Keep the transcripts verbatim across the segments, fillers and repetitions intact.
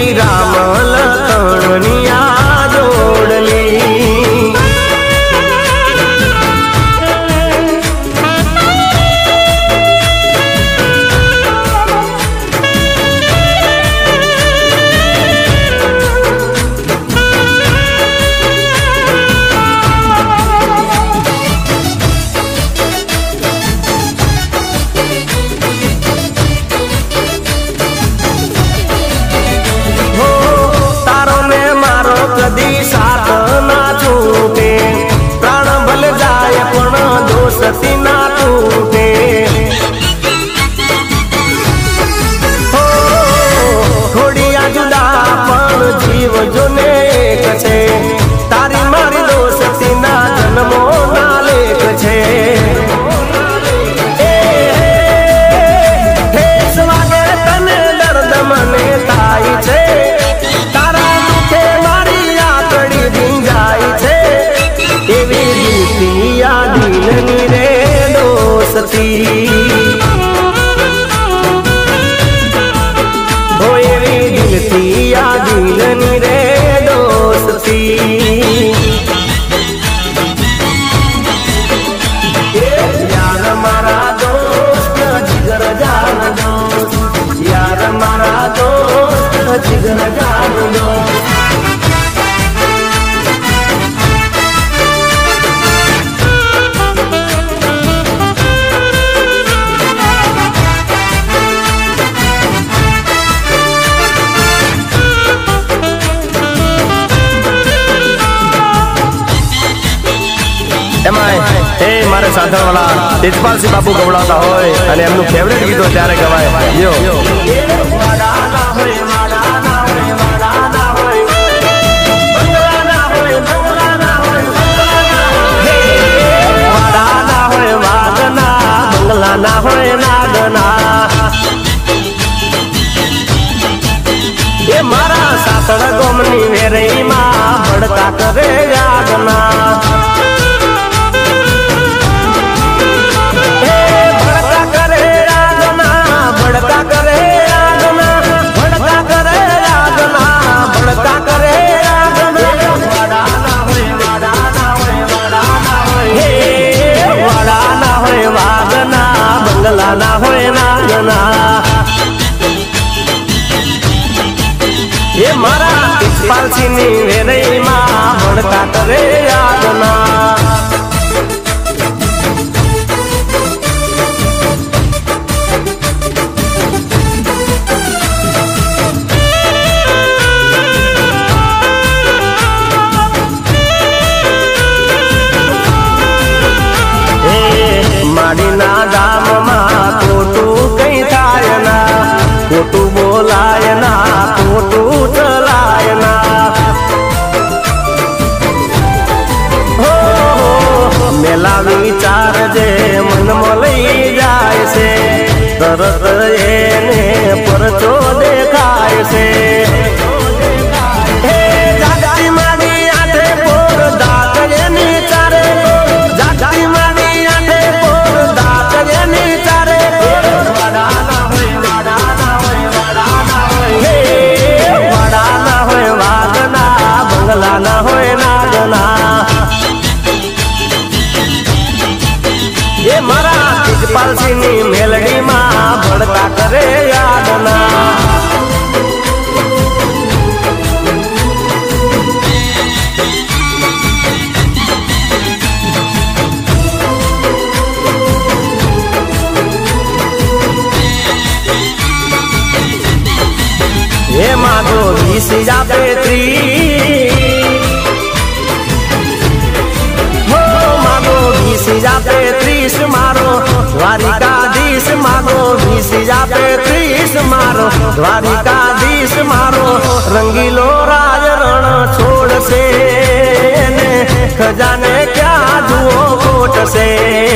राम लखनिया जोड़ली। कदी साथ ना छूटे, प्राण भल जाए पण दोस्ती ना टूटे। हो थोड़िया जुदा पण जीव जोने एक छे, तारी मारी दोस्ती ना जन्मो ना लेख छे। ठेस वागे तने दर्द मने थाय छे, दिलनी रे दोस्ती होएरी दिलती या दिलनी रे दोस्ती। यार मारा दोस्त जिगर जान दोस्त, यार मारा दोस्त जिगर जान दोस्त। ए मारे साधन वाला तेजपाल सिंह बापू गवड़ाता होय अने एमनु फेवरेट गीतो त्यारे गवाय यो वाड़ा ना होय वाड़ा ना होय वाड़ा ना होय बंगला ना होय बंगला ना होय वाड़ा ना होय वागना बंगला ना होय नागना। ये मारा सासड़ गोमनी वेरई मां बड़का करे यादना। ना होए नागना ये मारा तेजपाल सिंह वेरई मां बड़का करे यादना। माड़ी ना गाम मां कोटू कई थाय ना, कोटू बोलाय ना कोटू चलाय ना। हो मेला विचार जे मन में लई जाय से, तरत एने परचो देखाय से। जागती माड़ी आठे पोर दात एनी चारे, जागती माड़ी ना होए नागना। ये मारा तेजपाल सिंह मेलडी मां बड़का करे यादना। ये मागो बीस या पेत्री पैंतीस मारो द्वारिकाधीश मारो बीस या पैंतीस मारो द्वारिकाधीश मारो। रंगीलो राज रण छोड़ से खजाने क्या जुओ कोट से।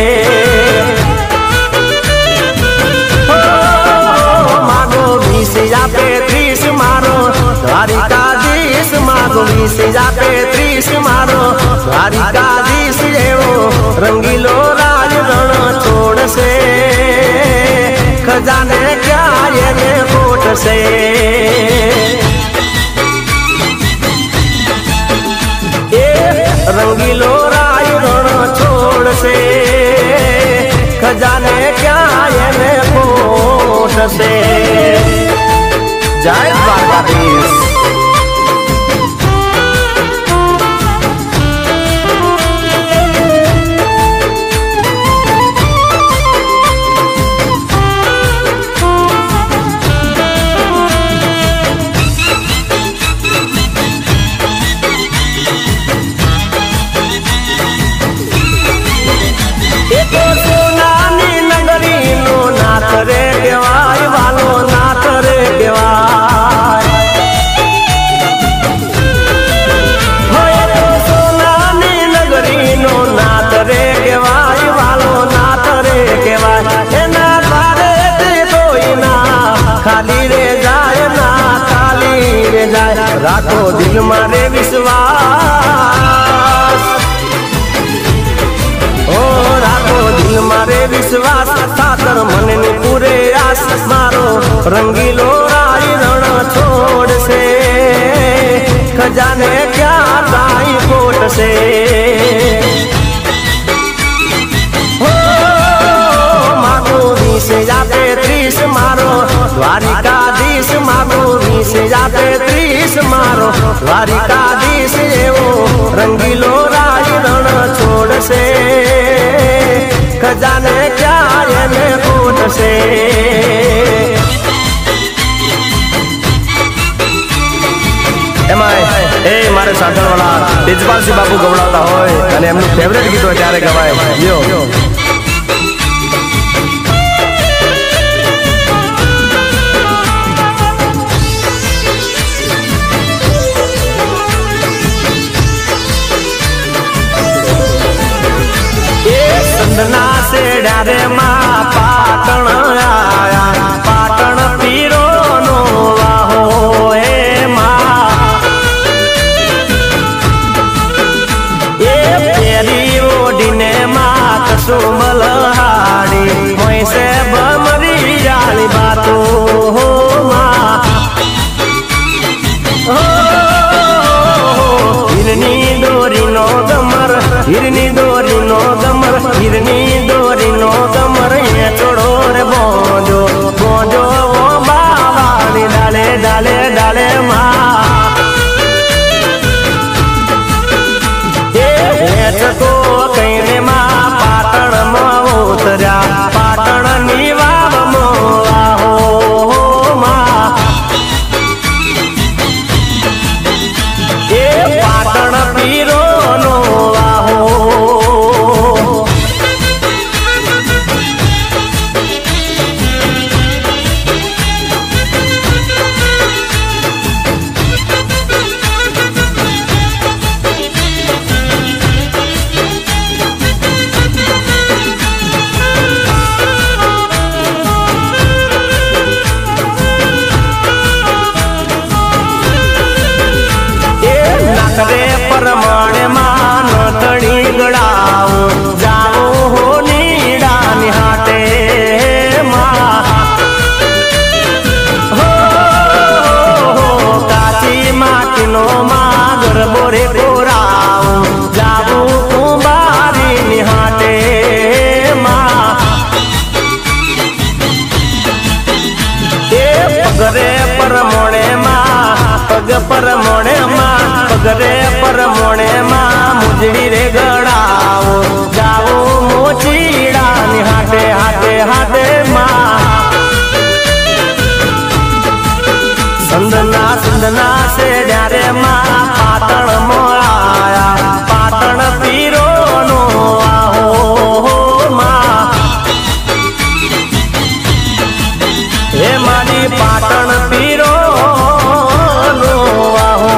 मागो बीस या पैंतीस मारो द्वारिकाधीश मारो बीस या पैंतीस मारो द्वारिकाधीश रंगीलो राज रण छोड़ से खजाने क्या ये कोट से। रंगीलो राय रण छोड़ से खजाने क्या ये में कोट से जय द्वारकाधीश। रे केवाय वालो नाथ रे केवाय होय तो सोनानी नगरी नो नाथ रे केवाय वालो नाथ रे केवाय एना बारे ते कोई ना खाली रे जाए ना खाली रे जाए राखो दिल मारे विश्वास ओ राखो दिल मारे विश्वास खातर मन ने पूरे आस मारो रंगीलो राय रण छोड़ से खजाने क्या दाई कोट से हो मागो से जाते त्रीस मारो द्वारिकाधीश मागो से जाते त्रीस मारो द्वारिकाधीश एवो रंगीलो राय रण छोड़ से खजाने क्या ये में कोट से એમાં એ મારે સાંભળવાળા તેજપાલસિંહ બાપુ ગવડાવતા હોય અને એમનું ફેવરેટ ગીત હોય ત્યારે ગવાય લ્યો। संदना से डारे माँ पाटण आया पाटण पीरो नो वाहो ए माँ ए फेरी ओढ़ीने माँ कसुमल हाड़ी मोई से बमरी जाली बातो हो माँ हो हिरनी डोरी नो गमर हिरनी डोरी नो गमर हिरनी डोरी नो गमर ये छोड़ो रे बोंजो बोंजो वो बावाली डाले डाले डाले माँ ये चको कहीं माँ पाटण में उतरा पाटण निवाव मो आहो माँ ये पाटण पीरो नो आहो करे परमाणे मान तड़ी गड़ाओ जाओ हो नीड़ा निहाटे माँ हो, हो, हो काची माटी नो मागर बोरे गोराओ जाओ कुंबारी निहाटे माँ ए पगरे परमोणे माँ पग परमोणे माँ पगरे परमोणे माँ मुजड़ी रे गड़ाओ जाओ मोचीड़ा निहाटे हाटे हाटे माँ संदना संदना से डारे माँ पाटण मोआया पाटण पीरो नो आहो माँ हे मारी पाटण पीरो नो आहो।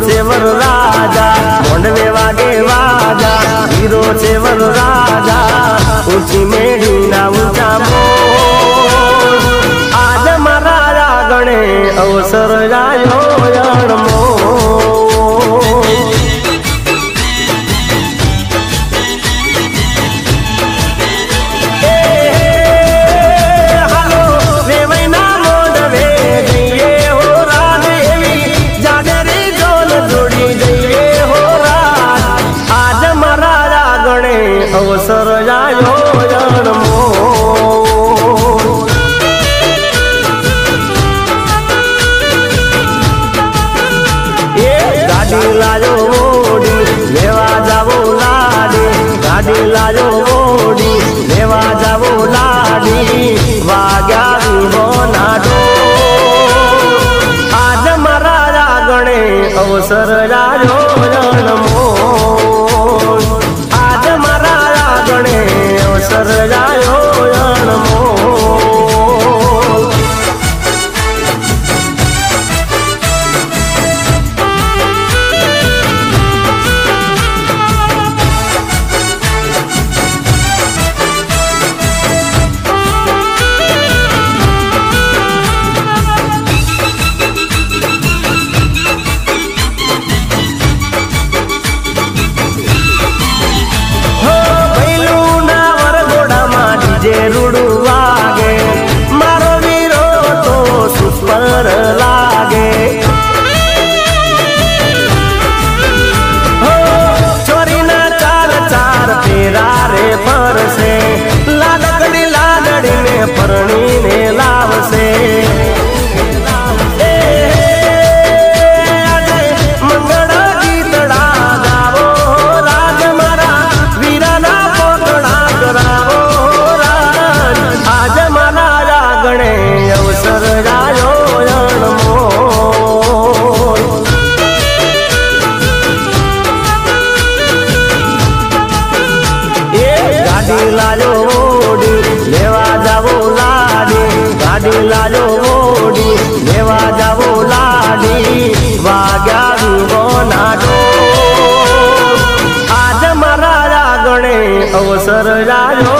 છે વર રાજા મોંડવે વાગે વાજા હીરો છે વર રાજા ઊંચી મેળી ના ઊંચા મોર આજ મારા રાગણે અવસર આવ્યો અણમો અવસર આવ્યો જન્મો એ ગાડી લાજો ઓડી લેવા જાવો લાડી ગાડી લાજો ઓડી લેવા જાવો લાડી વાગ્યા વિહો નાડો આજ મારા રાગણે અવસર આવ્યો જન્મો અવસર આવ્યો અણમો લાગે ચોરીના ચાર ચાર ફેરા રે ફરશે લાડકડી લાડડીને પરણીને લાવશે મંગળ ગીતડા ગાવો રાજ મારા વીરાના પોતળા કરાવો રાજ આજ મારા રાગણે અવસર આવ્યો ગાડી લાજો ઓડી લેવા જાવો લાડી ગાડી લાજો ઓડી લેવા જાવો લાડી વાગ્યા વિહો નાડો આજ મારા રાગણે અવસર આવ્યો